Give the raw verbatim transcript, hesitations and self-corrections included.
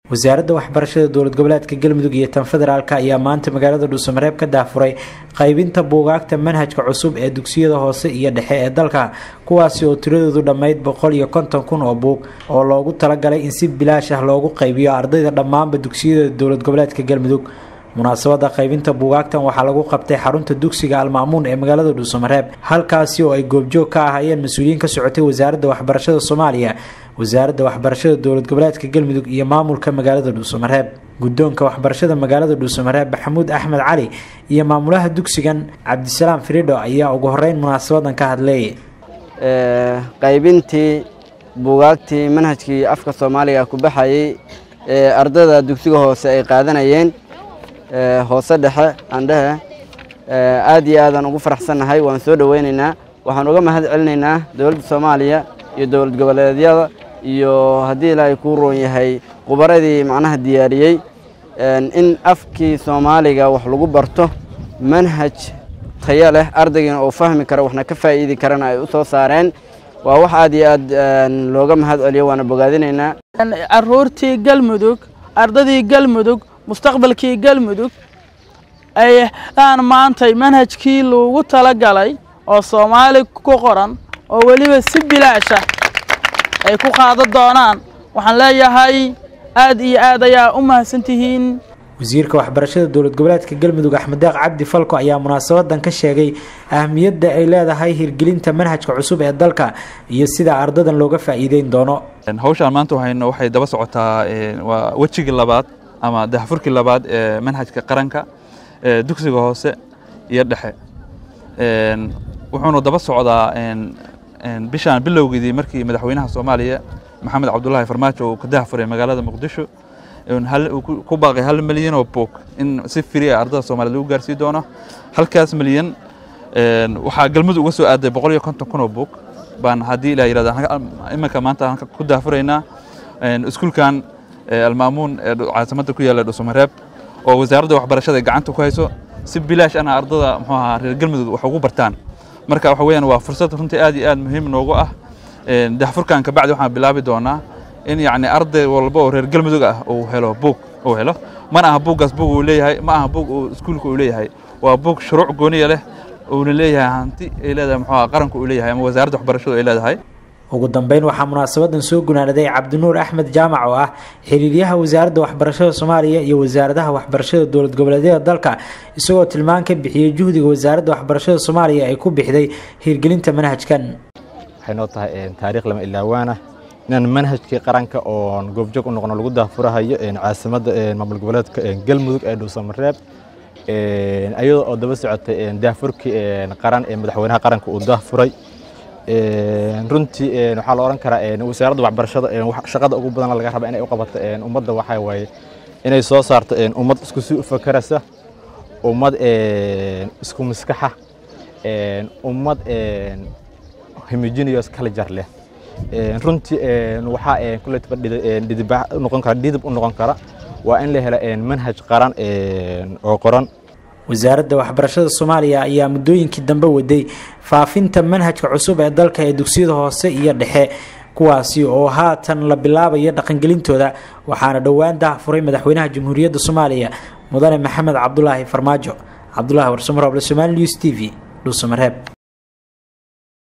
wasaaradda waxbarashada dowlad goboleedka Galmudug iyo tan federaalka ayaa maanta magaalada Dhuusamareeb ka daafuray qaybinta buugaagta manhajka cusub ee dugsiyada hoose iyo dhexe ee dalka kuwaasi oo tiradoodu dhammayd boqol iyo konton kun oo buug oo loogu talagalay in si bilaash ah loogu qaybiyo ardayda dhammaanba dugsiyada dowlad goboleedka Galmudug. munaasabada qaybinta buugaagtan waxaa lagu qabtay xarunta dugsiga Almaamuun ee magaalada Dhuusamareeb halkaasi oo ay goobjoog ka ahaayeen mas'uuliyiin ka socotay wasaaradda waxbarashada Soomaaliya, wasaaradda waxbarashada dowlad goboleedka Galmudug iyo maamulka magaalada Dhuusamareeb. guddoonka waxbarashada magaalada Dhuusamareeb Maxamuud Axmed Cali iyo maamulaha dugsigan Cabdisalaam Firido ayaa ugu horeyn munaasabadan ka hadlay ee qaybintii buugaagtii manhajkii afka Soomaaliga ku baxayay ee ardayda dugsiga hoose ay qaadanayeen ee hoose dhexe andhaha ee aad iyo aad aan ugu faraxsanahay waan soo dhaweynaynaa waxaan uga mahad celinaynaa dowladda Soomaaliya iyo dowlad goboleedyada iyo hadii ilaahay ku roon yahay qubaradii macnaha diyaariyay in afkii Soomaaliga wax lagu barto manhaj tayo leh ardayga oo fahmi kara waxna ka faa'iidi karana ay u soo saareen waa wax aad iyo aad looga mahad celiyo waana bogaadinaynaa aroortii Galmudug ardadii Galmudug mustaqbalkii Galmudug ay aan maantay manhajkii loogu tala galay oo Soomaali ku qoran oo waliba si bilaash ah ay ku qaado doonaan waxaan leeyahay aad iyo aad ayaa u mahadsantihiin. wasiirka waxbarashada dowlad goboleedka Galmudug Axmed Daaq Cabdi Falko ayaa munaasabadan ka sheegay ahmiyadda ay leedahay hirgelinta manhajka cusub ee dalka iyo sida ardadan looga faa'iideyn doono. hawshan maanta waxayna waxay daba socotaa waa wajiga labaad ama daahfurkii labaad ee manhajka qaranka ee dugsiga hoose iyo dhexe een wuxuuna daba socdaa een een bishaan bilowgii markii madaxweynaha Soomaaliya Maxamed Cabdullaahi Farmaajo uu ka daahfuray magaalada Muqdisho in hal ku baaqay hal milyan oo buug in si free ah ardayda Soomaaliyeed lagu gaarsiin doono halkaas milyan een waxa Galmudug uga soo aaday boqol iyo konton kun oo buug baan hadii ilaa yiraahdo imanka maanta aan ku daahfurayna een iskuulkan Almaamuun ee caasimada ku yaala Dhuusamareeb oo wasaaradda waxbarashada gacanta ku hayso si bilaash ana ardayda muxuu ahaa reer Galmudug wax ugu bartaan marka waxa weeyaan waa fursad runtii aad iyo aad muhiim noogu ah een daahfurkan ka bacdi waxaan bilaabi doonaa in yaani arday walba oo reer Galmudug ah uu helo buug uu helo mana aha buugaas buug uu leeyahay ma aha buug uu iskuulku uu leeyahay waa buug shuruuc gooniye leh oo leeyahay hanti ay leedahay muxuu ahaa qaranku uu leeyahay ama wasaaradda waxbarashada ay leedahay. ugu dambeyn waxaa munaasabadan soo gunaanaday Cabdinuur Axmed Jaamac oo ah xiriiryaha wasaaradda waxbarashada Soomaaliya iyo wasaaradaha waxbarashada dowlad goboleedyada dalka isagoo tilmaan ka bixiyay juhdiga wasaaradda waxbarashada Soomaaliya ay ku bixday hirgelinta manhajkan. waxay noo tahay taariikh lama ilaawana inaan manhajkii qaranka oo goobjoog u noqono lagu daahfurahayo caasimada maamul goboleedka Galmudug ee Dhuusamareeb ee ayadoo oo daba socotay daahfurkii qaran ee madaxweynaha qaranka uu daahfuray ee runtii waxa la oran karaa wasaaradda waxbarashada shaqada ugu badan laga rabo inay u qabato ummadda waxa way inay soo saarto ummad isku soo fakaraysa ummad isku maskaxa ummad homogeneous culture leh runtii waxa kulay didib noqon kara didib u noqon kara waa in la helo manhaj qaran oo qoran. wasaaradda waxbarashada Soomaaliya ayaa muddooyinkii dambe waday faafinta manhajka cusub ee dalka ee dugsiyada hoose iyo dhexe kuwaasi oo haatan la bilaabayo dhaqangelintooda waxaana dhawaan daahfuray madaxweynaha Jamhuuriyadda Soomaaliya Mudane Maxamed Cabdullaahi Farmaajo. Cabdullaahi Warsamro, Somali News T V, Dhuusamareeb.